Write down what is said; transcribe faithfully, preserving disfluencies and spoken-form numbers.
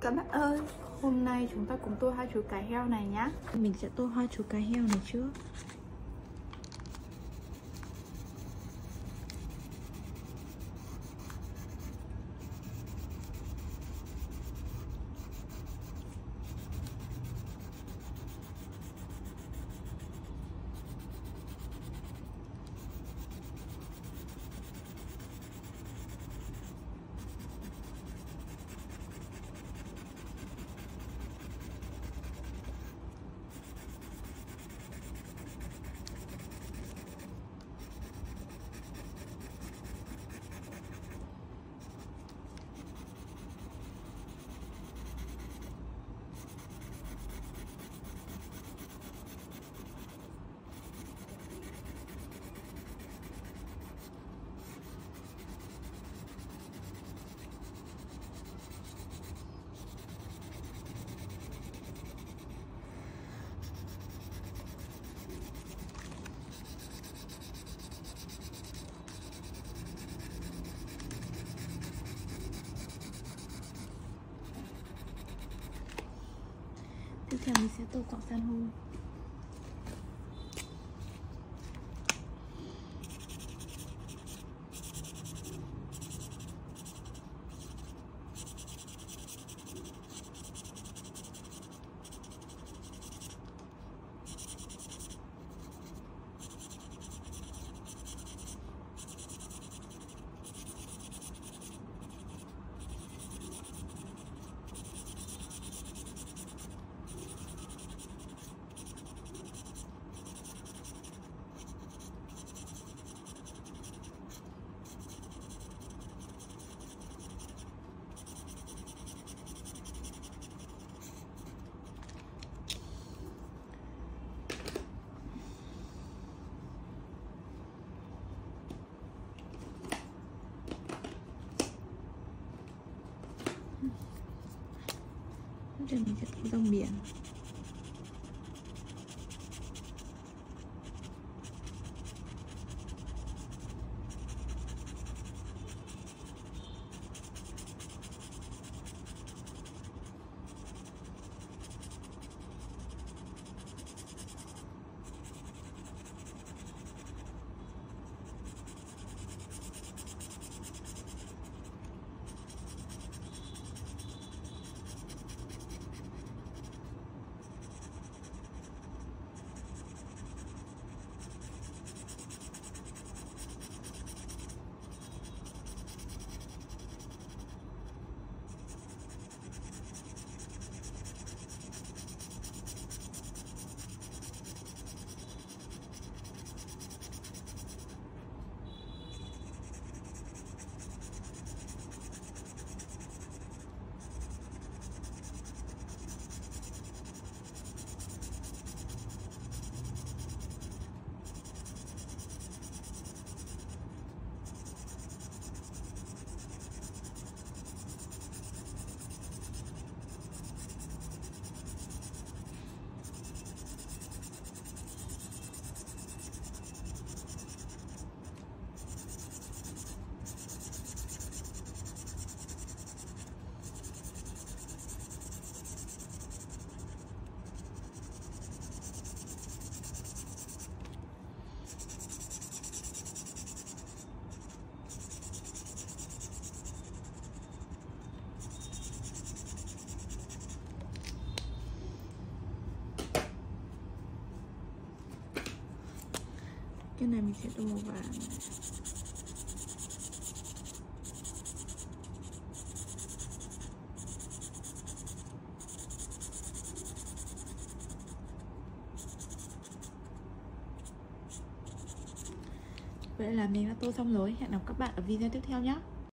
Các bạn ơi, hôm nay chúng ta cùng tô hai chú cá heo này nhá. Mình sẽ tô hai chú cá heo này trước. Tiếp theo mình sẽ tô quặng san hô. Tiếp theo mình sẽ tô rong biển. Cái này mình sẽ tô màu vàng. Vậy là mình đã tô xong rồi. Hẹn gặp các bạn ở video tiếp theo nhé.